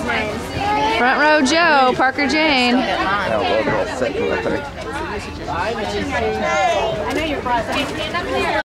Front row Joe, Parker Jane. Now we'll all set to the thing. I know you're